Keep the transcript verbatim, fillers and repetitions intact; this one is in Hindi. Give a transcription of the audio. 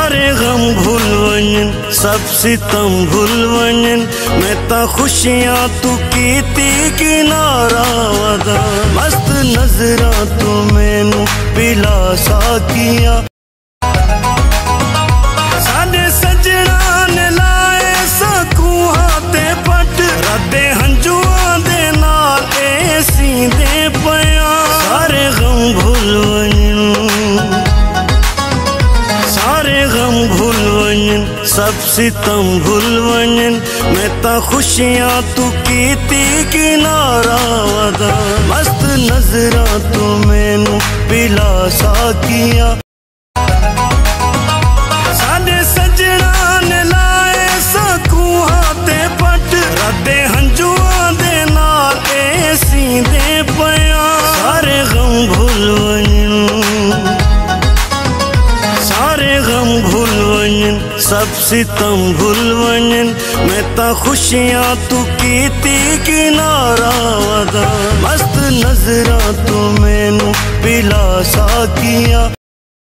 सारे गम भूल वंजन, सब सितम भूल वंजन, मैं ता खुशियां तू कीती किनारा वदा। मस्त नजरा तू मैनू पिला साकियां, साडे सजना ने लाए सकूहां ते पट, रदे हंजुआं दे नाल ए सींदे पिया। सारे गम भूल वंजन, सारे गम भूल वंजन, सब सितम भूल वंजन, मैं ता खुशियां तू कीती किनारा वदा। मस्त नजरा तू मैनू पिला साकियां, साडे सजना ने लाए सकूहां ते पट, रदे हंजुआं दे नाल ए सींदे पिया। सारे गम भूल वंजन, सारे गम भूल वंजन, सब सितम भूल वंजन, मैं ता खुशियां तू कीती किनारा वदा। मस्त नजरा तू मैनू पिला साकियां,